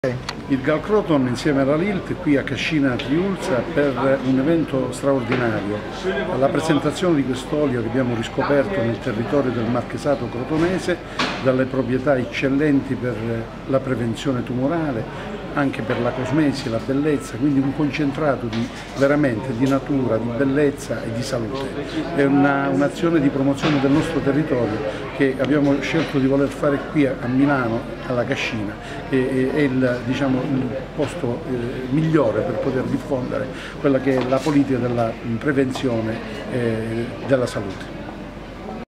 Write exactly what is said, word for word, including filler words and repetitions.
Il Galcroton insieme alla Lilt qui a Cascina Triulza per un evento straordinario, la presentazione di quest'olio che abbiamo riscoperto nel territorio del Marchesato Crotonese, dalle proprietà eccellenti per la prevenzione tumorale, anche per la cosmesi e la bellezza, quindi un concentrato di, veramente di natura, di bellezza e di salute. È un'azione di promozione del nostro territorio che abbiamo scelto di voler fare qui a Milano, alla Cascina, e, è il, diciamo, il posto eh, migliore per poter diffondere quella che è la politica della prevenzione eh, della salute.